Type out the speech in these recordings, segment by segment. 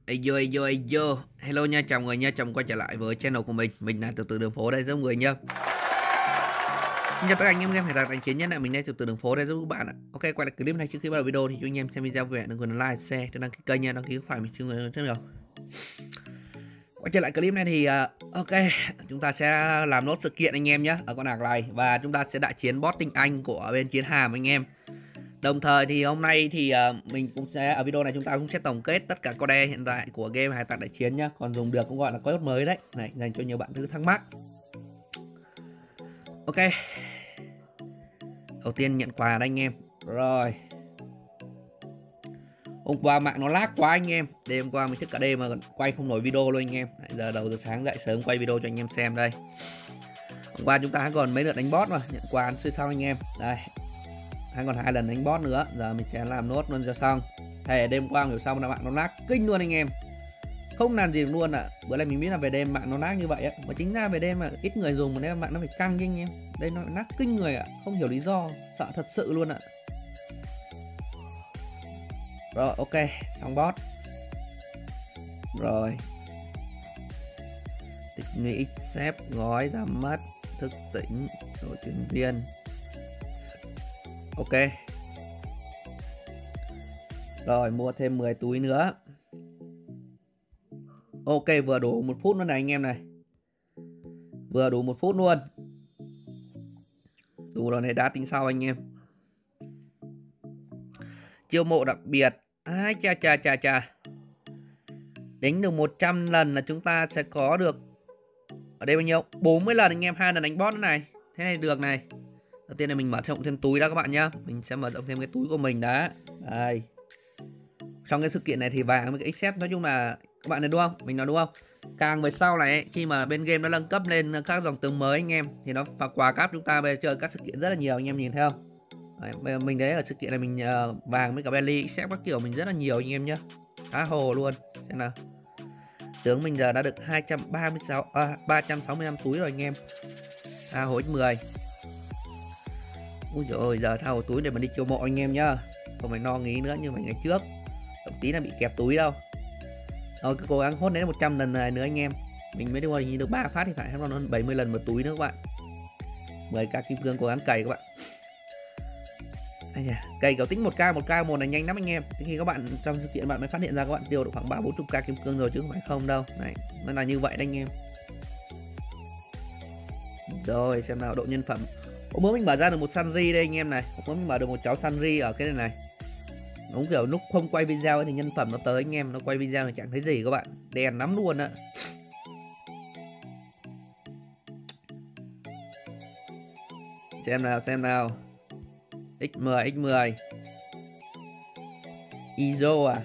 Ayo. Hello nha, chào người nha, chào mừng quay trở lại với channel của mình là Tiểu Tử Đường Phố đây giúp người nha. Xin chào tất cả anh em game hải tặc đánh chiến nhất này, mình đây Tiểu Tử Đường Phố đây giúp các bạn ạ. Ok, quay lại clip này trước khi bắt đầu video thì cho anh em xem video vui vẻ đừng quên like, share, đăng ký kênh nha, đăng ký phải mình chưa người trước nào. Quay trở lại clip này thì ok, chúng ta sẽ làm nốt sự kiện anh em nhé ở con ạc này và chúng ta sẽ đại chiến boss tinh anh của bên chiến hàm anh em. Đồng thời thì hôm nay thì mình cũng sẽ ở video này chúng ta cũng sẽ tổng kết tất cả code hiện tại của game hải tặc đại chiến nhá, còn dùng được cũng gọi là code mới đấy này, dành cho nhiều bạn thứ thắc mắc. Ok, đầu tiên nhận quà đây anh em. Rồi, hôm qua mạng nó lag quá anh em, đêm qua mình thức cả đêm mà quay không nổi video luôn anh em. Giờ đầu giờ sáng dậy sớm quay video cho anh em xem đây. Hôm qua chúng ta còn mấy lượt đánh boss mà nhận quà xưa sau anh em. Đây, còn 2 lần đánh boss nữa, giờ mình sẽ làm nốt luôn cho xong. Thề đêm qua hiểu xong là mạng nó lag kinh luôn anh em, không làm gì được luôn ạ. Bữa nay mình biết là về đêm mạng nó lag như vậy á, mà chính ra về đêm mà ít người dùng mà nên mạng nó phải căng chứ anh em. Đây nó lag kinh người ạ, không hiểu lý do, sợ thật sự luôn ạ. Rồi ok, xong boss. Rồi, tích nghĩ xếp gói ra mắt thức tỉnh đội chuyên viên. Ok. Rồi mua thêm 10 túi nữa. Ok, vừa đủ 1 phút luôn này anh em này. Vừa đủ 1 phút luôn. Đủ rồi này, đã tính sau anh em. Chiêu mộ đặc biệt. Ai cha. Đánh được 100 lần là chúng ta sẽ có được ở đây bao nhiêu? 40 lần anh em, 2 lần đánh boss nữa này. Thế này được này. Đầu tiên là mình mở rộng thêm túi đó các bạn nhá. Mình sẽ mở rộng thêm cái túi của mình đã. Đây. Trong cái sự kiện này thì vàng với cái XF nói chung là các bạn thấy đúng không? Mình nói đúng không? Càng về sau này ấy, khi mà bên game nó nâng cấp lên các dòng tướng mới anh em thì nó và quà cáp chúng ta bây giờ chơi các sự kiện rất là nhiều anh em nhìn thấy không? Đấy, bây giờ mình đấy ở sự kiện này mình vàng với cả belly XF các kiểu mình rất là nhiều anh em nhá. Khá hồ luôn. Xem nào. Tướng mình giờ đã được 365 túi rồi anh em. Tha hồ x10. Ui dồi ôi, giờ tha hồ túi để mà đi chiêu mộ anh em nhá. Không phải no nghĩ nữa như mấy ngày trước. Thậm tí là bị kẹp túi đâu. Rồi cứ cố gắng hốt đến 100 lần này nữa anh em. Mình mới được 3 phát thì phải, còn hơn 70 lần một túi nữa các bạn. 10k kim cương cố gắng cày các bạn. Cày kiểu tính 1k một này nhanh lắm anh em. Khi các bạn trong sự kiện bạn mới phát hiện ra các bạn tiêu được khoảng 3-40k kim cương rồi chứ không phải không đâu. Này, nó là như vậy đấy anh em. Rồi xem nào, độ nhân phẩm. Hôm bữa mình mở ra được một Sanji đây anh em này. Hôm bữa mình mở được một cháu Sanji ở cái này này. Đúng kiểu lúc không quay video thì nhân phẩm nó tới anh em, nó quay video thì chẳng thấy gì các bạn, đèn lắm luôn ạ. Xem nào. X10 Izo à.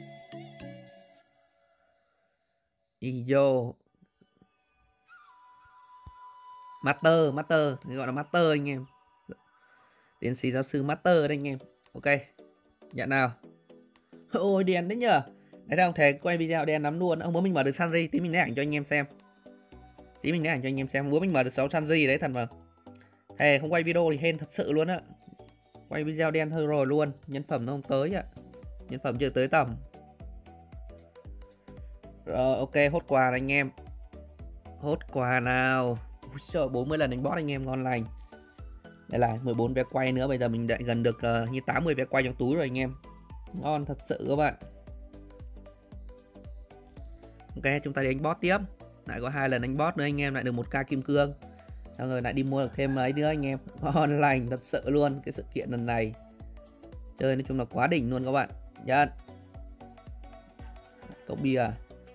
Izo Master gọi là Master anh em. Tiến sĩ giáo sư Master đây anh em. Ok, nhận nào. Ôi đèn đấy nhờ. Đấy không, thề quay video đèn lắm luôn. Ông bố mình mở được Sanji, tí mình lấy ảnh cho anh em xem. Bữa mình mở được 6 Sanji đấy thật mà. Thề không quay video thì hên thật sự luôn á. Quay video đen thôi rồi luôn, nhân phẩm nó không tới ạ. Nhân phẩm chưa tới tầm. Rồi ok, hốt quà này anh em. Hốt quà nào. Ui trời, 40 lần đánh boss anh em, ngon lành. Đây là 14 vé quay nữa, bây giờ mình đã gần được như 80 vé quay trong túi rồi anh em. Ngon thật sự các bạn. Ok, chúng ta đi đánh boss tiếp. Lại có 2 lần đánh boss nữa anh em, lại được 1k kim cương. Xong rồi lại đi mua được thêm mấy nữa anh em. Ngon lành thật sự luôn. Cái sự kiện lần này chơi nói chung là quá đỉnh luôn các bạn. Nhận. Cốc bia.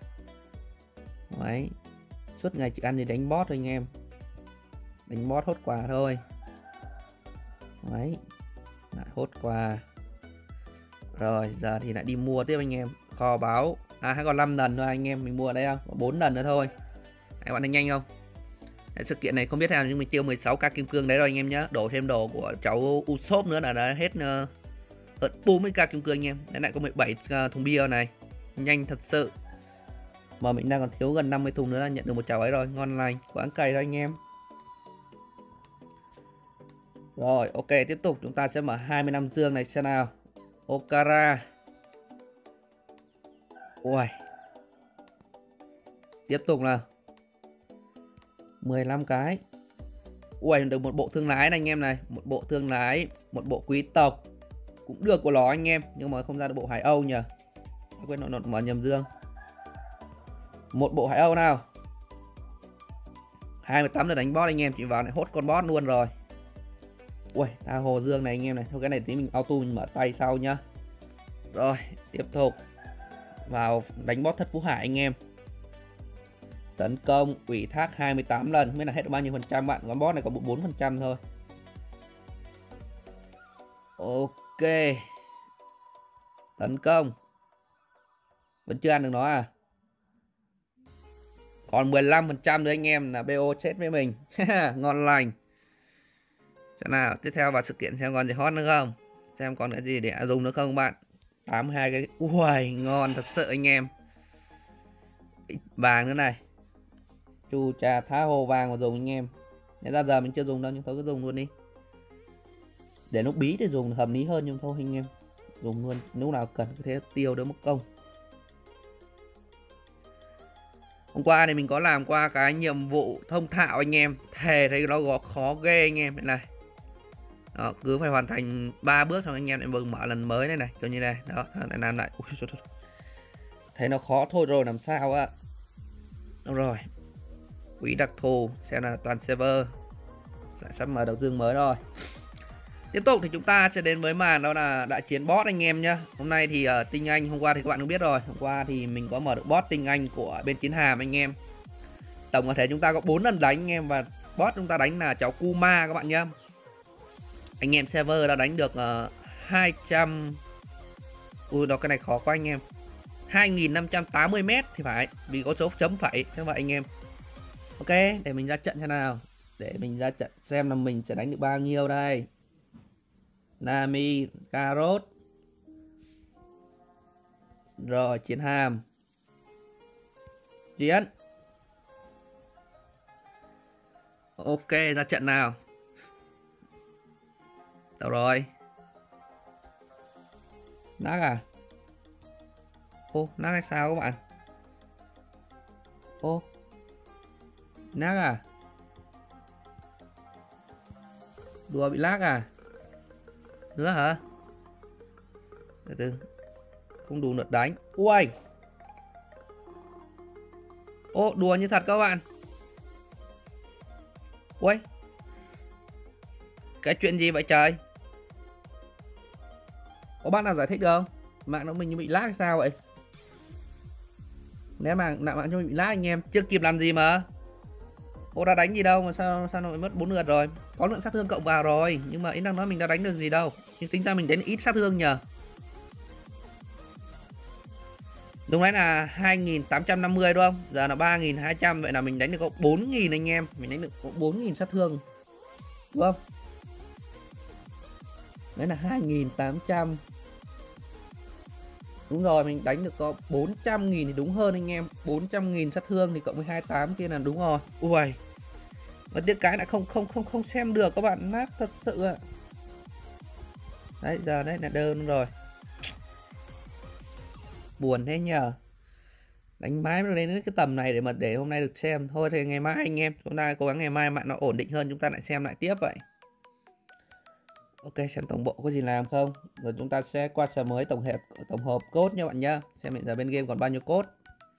Đấy. Suốt ngày chỉ ăn thì đánh boss thôi anh em. Đánh boss hốt quà thôi. Đấy. Lại hốt quà. Rồi giờ thì lại đi mua tiếp anh em. Kho báo. Hay còn 5 lần thôi anh em. Mình mua ở đây không? Còn 4 lần nữa thôi. Các bạn thấy nhanh không? Đấy, sự kiện này không biết thế nào nhưng mình tiêu 16k kim cương đấy rồi anh em nhé. Đổ thêm đồ của cháu Usopp nữa là đã hết 40k kim cương anh em. Đấy lại có 17 thùng bia này. Nhanh thật sự. Mà mình đang còn thiếu gần 50 thùng nữa là nhận được một cháu ấy rồi. Ngon lành, quán cày thôi anh em. Rồi ok, tiếp tục chúng ta sẽ mở 25 dương này xem nào. Okara. Ui, Tiếp tục nào. 15 cái. Ui, được một bộ thương lái này anh em này. Một bộ thương lái, một bộ quý tộc. Cũng được của nó anh em. Nhưng mà không ra được bộ Hải Âu nhỉ. Quên nó mở nhầm dương. Một bộ Hải Âu nào. 28 lần đánh boss anh em. Chỉ vào này hốt con boss luôn rồi. Ui, tha hồ dương này anh em này. Thôi cái này tí mình auto mình mở tay sau nhá. Rồi, tiếp tục. Vào đánh boss thất phú hải anh em. Tấn công ủy thác 28 lần. Không biết là hết được bao nhiêu phần trăm bạn. Con boss này có 4% thôi. Ok. Tấn công. Vẫn chưa ăn được nó à. Còn 15% nữa anh em là BO chết với mình. Ngon lành. Xem nào, tiếp theo vào sự kiện xem còn gì hot nữa không. Xem còn cái gì để dùng nữa không bạn. 82 cái. Ui, ngon thật sự anh em. Vàng nữa này. Chu trà tha hồ vàng mà dùng anh em. Nên ra giờ mình chưa dùng đâu nhưng tôi cứ dùng luôn đi. Để lúc bí thì dùng hợp lý hơn nhưng thôi anh em. Dùng luôn lúc nào cần có thể tiêu đỡ mất công. Hôm qua thì mình có làm qua cái nhiệm vụ thông thạo anh em. Thề thấy nó có khó ghê anh em. Đây này. Đó, cứ phải hoàn thành 3 bước thôi anh em lại mở lần mới này này. Kiểu như này. Đó, lại làm lại. Ui, thấy nó khó thôi rồi làm sao á. Đúng rồi. Quỹ đặc thù xem là toàn server. Sắp mở được dương mới rồi. Tiếp tục thì chúng ta sẽ đến với màn đó là đại chiến boss anh em nhá. Hôm nay thì Tinh Anh, hôm qua thì các bạn cũng biết rồi. Hôm qua thì mình có mở được boss Tinh Anh của bên Chiến Hàm anh em. Tổng có thể chúng ta có 4 lần đánh anh em. Và boss chúng ta đánh là cháu Kuma các bạn nhá. Anh em server đã đánh được 200. Ui đó cái này khó quá anh em. 2580m thì phải. Vì có số chấm phẩy. Thế vậy anh em. Ok, để mình ra trận xem nào. Để mình ra trận xem là mình sẽ đánh được bao nhiêu đây. Nami, Carrot. Rồi, Chiến Hàm. Chiến. Ok, ra trận nào. Đâu rồi. Nát à. Ô, nát hay sao các bạn. Ô. Nát à. Đùa bị lag à. Nữa hả. Từ từ. Không đủ lượt đánh. Ui. Ô, đùa như thật các bạn. Ui. Cái chuyện gì vậy trời. Có bác nào giải thích được không. Mạng nó mình bị lag hay sao vậy. Nếu mà mạng cho mình bị lag anh em. Chưa kịp làm gì mà. Ô đã đánh gì đâu mà sao nó mất 4 lượt rồi. Có lượng sát thương cộng vào rồi. Nhưng mà ý đang nói mình đã đánh được gì đâu. Nhưng tính ra mình đánh ít sát thương nhờ. Lúc nãy là 2850 đúng không. Giờ là 3200. Vậy là mình đánh được có 4000 anh em. Mình đánh được có 4000 sát thương. Đúng không. Đấy là 2800. Đúng rồi, mình đánh được có 400.000 thì đúng hơn anh em. 400.000 sát thương thì cộng với 28 kia là đúng rồi. Ui. Và tiếc cái lại không xem được các bạn, nát thật sự ạ. Đấy giờ đấy là đơn rồi. Buồn thế nhờ. Đánh mãi mới đến cái tầm này để hôm nay được xem. Thôi thì ngày mai anh em, chúng ta cố gắng ngày mai mạng nó ổn định hơn chúng ta lại xem lại tiếp vậy. Ok, xem tổng bộ có gì làm không. Rồi chúng ta sẽ qua sở mới tổng hợp code nha bạn nhá. Xem hiện giờ bên game còn bao nhiêu code.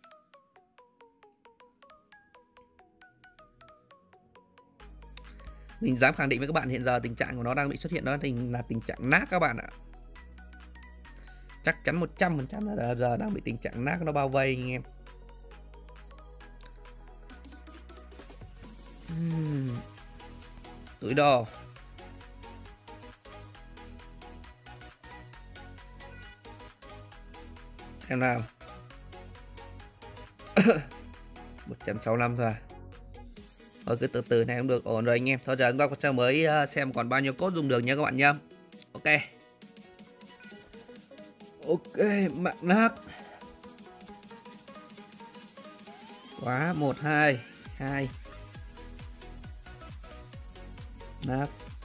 Mình dám khẳng định với các bạn hiện giờ tình trạng của nó đang bị xuất hiện đó là tình trạng nát các bạn ạ. Chắc chắn 100% là giờ đang bị tình trạng nát nó bao vây anh em. Túi đồ. Xem nào. 165 thôi à. Thôi cứ từ từ này cũng được, ổn rồi anh em. Thôi giờ chúng ta sẽ mới xem còn bao nhiêu code dùng được nha các bạn nhá. Ok. Ok, mạng nát. Quá 1 2 2. Nát.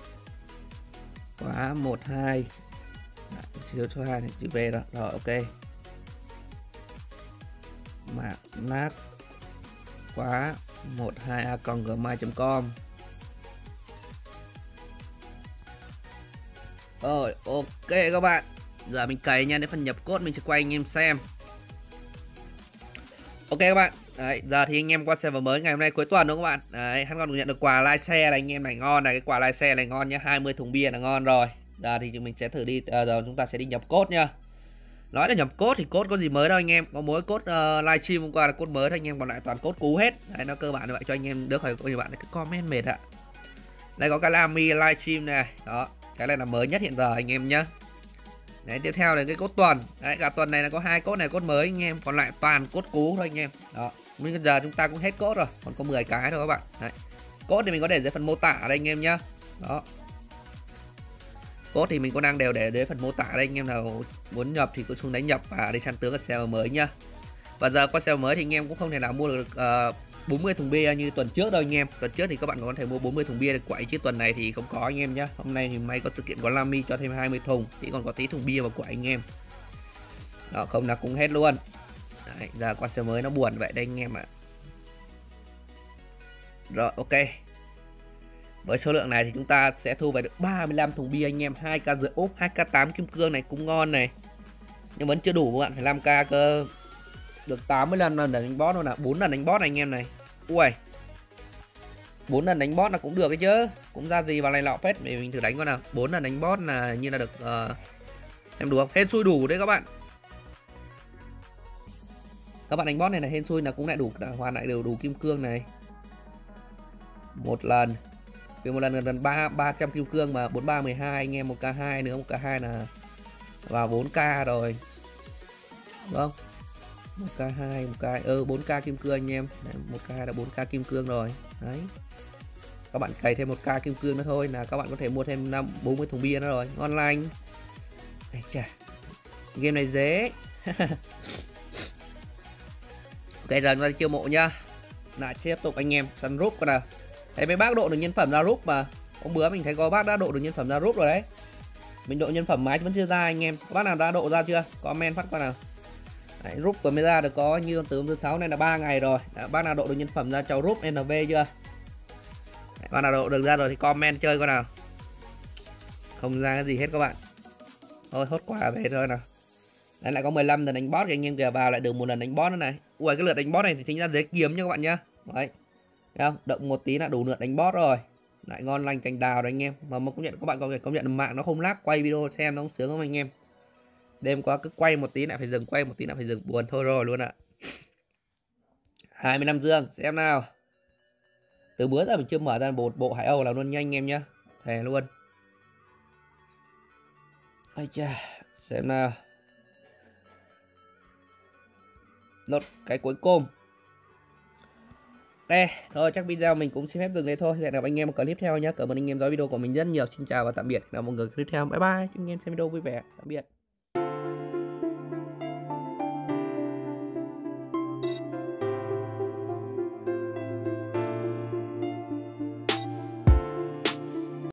Quá 1 2. Chữ số 2 này chữ V đó. Rồi ok. Mạng nát. quá. 12a.gmail.com. Rồi, ok các bạn. Giờ mình cày nha, đến phần nhập code mình sẽ quay anh em xem. Ok các bạn. Đấy, giờ thì anh em qua server mới ngày hôm nay cuối tuần đúng không các bạn? Đấy, hắn còn được nhận được quà like xe là anh em này, ngon này, cái quà like xe này ngon nhá, 20 thùng bia là ngon rồi. Giờ thì mình sẽ thử đi, giờ chúng ta sẽ đi nhập code nha. Nói là nhập code thì code có gì mới đâu anh em, có mỗi code livestream hôm qua là code mới thôi anh em, còn lại toàn code cũ hết. Đấy, nó cơ bản như vậy cho anh em đỡ khỏi nhiều bạn cái comment mệt ạ. Đây có cái Lami livestream này, đó, cái này là mới nhất hiện giờ anh em nhá. Đấy, tiếp theo là cái code tuần. Đấy, cả tuần này là có 2 code này, code mới anh em, còn lại toàn code cũ thôi anh em. Đó, bây giờ chúng ta cũng hết code rồi, còn có 10 cái thôi các bạn. Đấy. Code thì mình có để dưới phần mô tả ở đây anh em nhá. Đó. Code thì mình có đang đều để dưới phần mô tả đây, anh em nào muốn nhập thì cứ xuống đánh nhập và đi săn tướng ở server mới nhá. Và giờ qua server mới thì anh em cũng không thể nào mua được 40 thùng bia như tuần trước đâu anh em. Tuần trước thì các bạn có thể mua 40 thùng bia để quậy, chứ tuần này thì không có anh em nhá. Hôm nay thì may có sự kiện có Lami cho thêm 20 thùng thì còn có tí thùng bia vào quậy anh em. Đó, không là cũng hết luôn. Đấy, giờ qua server mới nó buồn vậy đây anh em ạ. Rồi ok. Với số lượng này thì chúng ta sẽ thu về được 35 thùng bia anh em, 2k rưỡi úp, 2k8 kim cương này cũng ngon này. Nhưng vẫn chưa đủ các bạn, phải 5k cơ. Được 85 lần đánh boss luôn ạ, 4 lần đánh boss này anh em này. Ui. 4 lần đánh boss là cũng được đấy chứ. Cũng ra gì vào này lọ phết, để mình thử đánh coi nào. 4 lần đánh boss là như là được em đủ không? Hên xui đủ đấy các bạn. Các bạn đánh boss này là hên xui là cũng lại đủ, hoàn lại đều đủ kim cương này. Một lần. Vì một lần gần 300 kim cương mà 43 12 anh em, 1k2 nữa, 1k2 là vào 4k rồi. Đúng không? 1k2, 1k 4k kim cương anh em. Đấy, 1k là 4k kim cương rồi. Đấy. Các bạn cày thêm 1k kim cương nữa thôi là các bạn có thể mua thêm 40 thùng bia nữa rồi. Ngon lành. Đấy, chà. Game này dễ. Ok, giờ chúng ta đi chiêu mộ nhá. Lại tiếp tục anh em, săn rúp coi nào. Thấy mấy bác độ được nhân phẩm ra rúp mà. Hôm bữa mình thấy có bác đã độ được nhân phẩm ra rúp rồi đấy. Mình độ nhân phẩm mái vẫn chưa ra anh em. Các bác nào đã độ ra chưa? Comment phát qua nào. Đấy, rúp vừa mới ra được có như con tướng thứ 6 này là 3 ngày rồi. Đấy, bác nào độ được nhân phẩm ra cháu rúp NV chưa? Đấy, bác nào độ được ra rồi thì comment chơi coi nào. Không ra cái gì hết các bạn. Thôi hốt quả về thôi nào. Đấy, lại có 15 lần đánh boss thì anh em kìa, vào lại được một lần đánh boss nữa này. Ui, cái lượt đánh boss này thì tính ra dễ kiếm nha các bạn nhá. Đấy. Thấy không? Động một tí là đủ lượt đánh boss rồi. Lại ngon lành cành đào đấy anh em. Mà công nhận các bạn có thể công nhận mạng nó không lag, quay video xem nó không sướng không anh em. Đêm qua cứ quay một tí lại phải dừng, quay một tí lại phải dừng, buồn thôi rồi luôn ạ. 25 dương, xem nào. Từ bữa giờ mình chưa mở ra một bộ Hải Âu nào luôn nha anh em nhá. Thề luôn. Ây cha, xem nào. Lột cái cuối cùng. Ok, thôi chắc video mình cũng xin phép dừng đây thôi. Hẹn gặp anh em một clip tiếp theo nhé. Cảm ơn anh em dõi video của mình rất nhiều. Xin chào và tạm biệt. Hẹn gặp mọi người clip tiếp theo. Bye bye. Chúc anh em xem video vui vẻ. Tạm biệt.